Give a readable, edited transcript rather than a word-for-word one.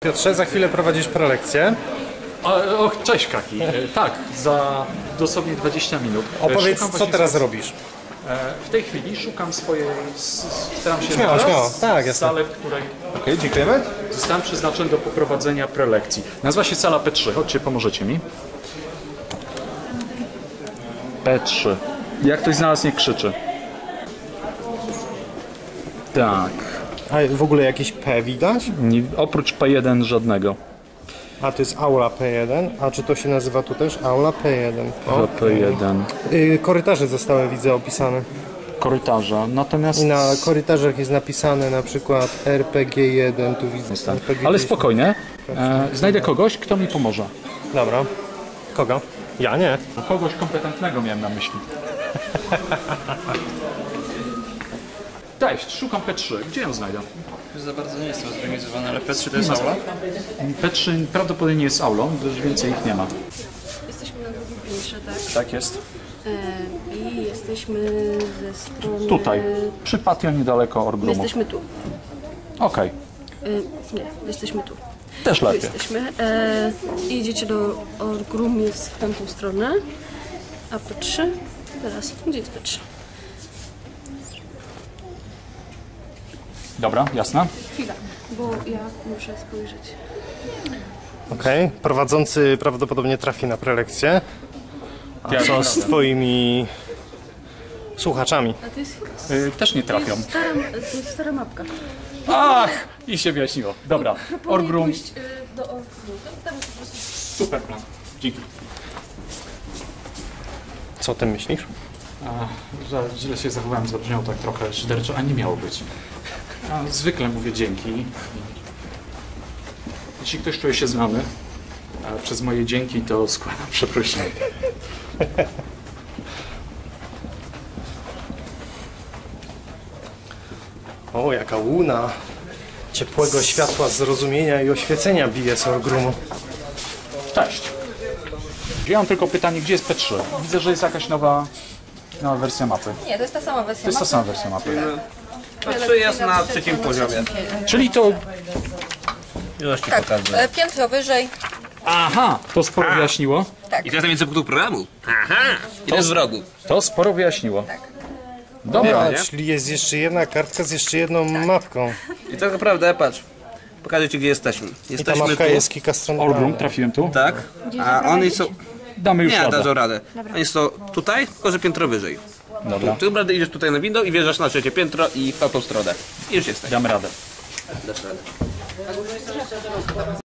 Piotrze, za chwilę prowadzisz prelekcję. Cześć Kaki. Tak, za dosłownie 20 minut. Opowiedz, co teraz robisz. W tej chwili szukam swojej, staram się Śmiało, tak, jasne. salę, w której Okej, dziękujemy. zostałem przeznaczony do poprowadzenia prelekcji. Nazywa się sala P3. Chodźcie, pomożecie mi. P3. Jak ktoś znalazł, nie krzyczy. Tak. A w ogóle jakieś P widać? Oprócz P1 żadnego. A to jest aula P1, a czy to się nazywa tu też aula P1? P1. Korytarze zostały, widzę, opisane. Korytarza. Natomiast... I na korytarzach jest napisane na przykład RPG1, tu widzę. RPG Ale spokojnie. Znajdę kogoś, kto mi pomoże. Dobra. Kogo? Ja nie. Kogoś kompetentnego miałem na myśli. Cześć, szukam P3. Gdzie ją znajdę? Za bardzo nie jest zorganizowane, ale P3 to jest aula? P3 prawdopodobnie jest aulą, gdyż więcej ich nie ma. Jesteśmy na drugim piętrze, tak? Tak jest. I jesteśmy ze strony... Tutaj, przy patio niedaleko My Orgrumu. jesteśmy tu. Okej, Nie, jesteśmy tu. też Tu lepiej. jesteśmy. I idziecie do Orgrum, jest w tamtą stronę. A P3? Teraz, gdzie jest P3? Dobra, jasne. Chwila, bo ja muszę spojrzeć. Okej. Prowadzący prawdopodobnie trafi na prelekcję. A co z twoimi słuchaczami? A to jest Też nie trafią. to jest stara mapka. Ach! I się wyjaśniło. Dobra, Proponuję Orgrum. pójść do Orgrum. Tam jest po prostu... Super plan. Dzięki. Co o tym myślisz? Że źle się zachowałem, zabrzmiało tak trochę szyderczo, a nie miało być. Zwykle mówię dzięki. Jeśli ktoś czuje się znany przez moje dzięki, to składam przeprosiny. O, jaka łuna ciepłego światła, zrozumienia i oświecenia bije z Orgrumu. Cześć. Ja mam tylko pytanie, gdzie jest P3? Widzę, że jest jakaś nowa wersja mapy. Nie, to jest ta sama wersja. To jest ta sama wersja mapy. P3 jest na trzecim poziomie. Czyli to... Już ci Tak, pokażę. piętro wyżej. Aha! To sporo wyjaśniło. I teraz najwięcej punktów programu. Aha! Ile z wrogów? To sporo wyjaśniło. Dobra. Ja, czyli jest jeszcze jedna kartka z jeszcze jedną mapką. I tak naprawdę, patrz. Pokażę ci, gdzie jesteśmy. I ta Jesteśmy mapka tu. jest kilka stron. Orgrum, trafiłem tu. Tak. A oni są... Damy już Nie, radę. dadzą radę. Oni są tutaj, tylko że piętro wyżej. Dobra, Ty naprawdę idziesz tutaj na windą i wjeżdżasz na trzecie piętro i w tamtą stronę. I już jesteś. damy radę. Dasz radę.